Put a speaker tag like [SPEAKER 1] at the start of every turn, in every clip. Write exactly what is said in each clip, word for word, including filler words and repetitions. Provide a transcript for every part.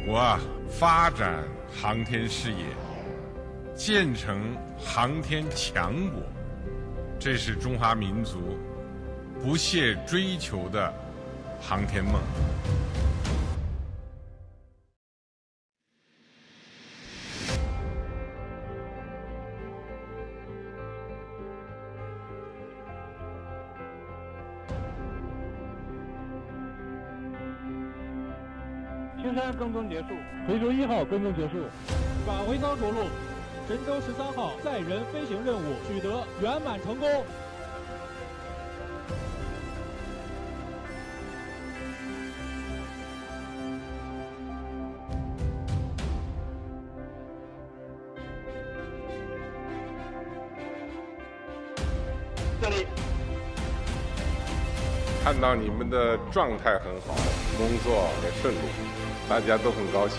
[SPEAKER 1] 国啊发展航天事业，建成航天强国，这是中华民族不懈追求的航天梦。
[SPEAKER 2] 青山更更结束，回收一号更更结束，返回舱着陆，神舟十三号载人飞行任务取得圆满成功。
[SPEAKER 3] 这里。
[SPEAKER 1] 看到你们的状态很好，工作也顺利，大家都很高兴。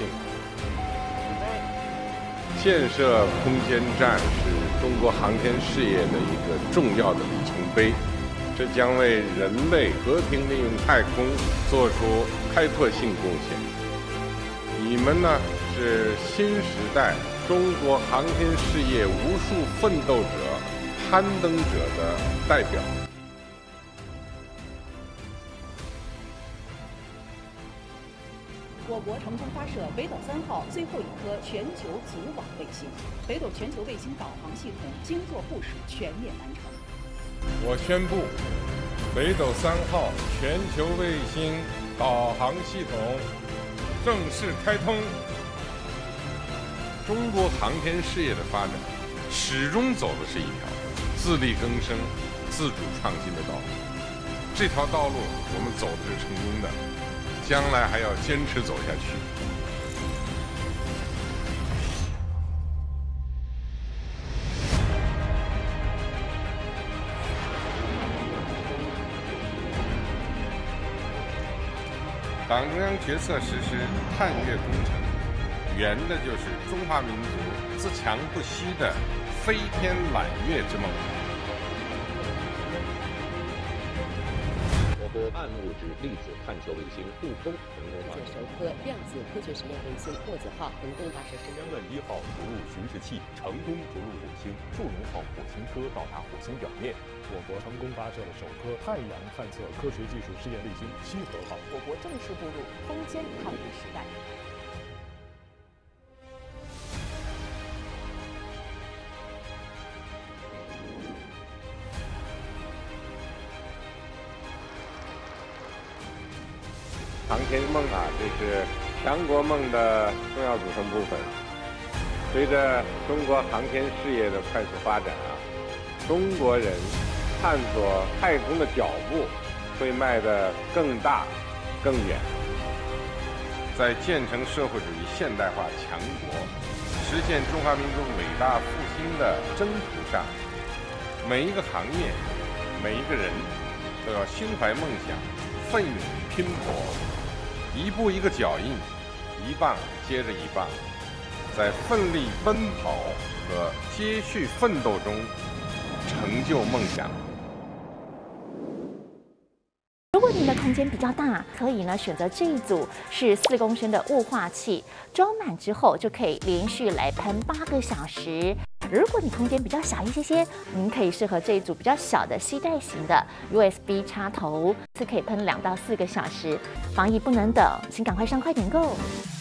[SPEAKER 1] 建设空间站是中国航天事业的一个重要的里程碑，这将为人类和平利用太空做出开拓性贡献。你们呢，是新时代中国航天事业无数奋斗者、攀登者的代表。
[SPEAKER 4] 我国成功发射北斗三号最后一颗全球组网卫星，北斗全球卫星导航系统精作部署全面完成。
[SPEAKER 1] 我宣布，北斗三号全球卫星导航系统正式开通。中国航天事业的发展始终走的是一条自力更生、自主创新的道路。这条道路我们走的是成功的。将来还要坚持走下去。党中央决策实施探月工程，圆的就是中华民族自强不息的飞天揽月之梦。
[SPEAKER 5] 暗物质粒子探求卫星“悟空”成功发射，
[SPEAKER 6] 首颗量子科学实验卫星“墨子号”成功发射升空。
[SPEAKER 7] 天问一号着陆巡视器成功着陆火星，祝融号火星车到达火星表面。
[SPEAKER 2] 我国成功发射了首颗太阳探测科学技术试验卫星“羲和号”。
[SPEAKER 6] 我国正式步入空间抗疫时代。
[SPEAKER 1] 航天梦啊，这是强国梦的重要组成部分。随着中国航天事业的快速发展啊，中国人探索太空的脚步会迈得更大、更远。在建成社会主义现代化强国、实现中华民族伟大复兴的征途上，每一个行业、每一个人都要心怀梦想，奋勇拼搏。一步一个脚印，一棒接着一棒，在奋力奔跑和接续奋斗中成就梦想。
[SPEAKER 8] 如果您的空间比较大，可以呢选择这一组是四公升的雾化器，装满之后就可以连续来喷八个小时。如果你空间比较小一些些，您可以适合这一组比较小的携带型的 U S B 插头，是可以喷两到四个小时。防疫不能等，请赶快上快点购。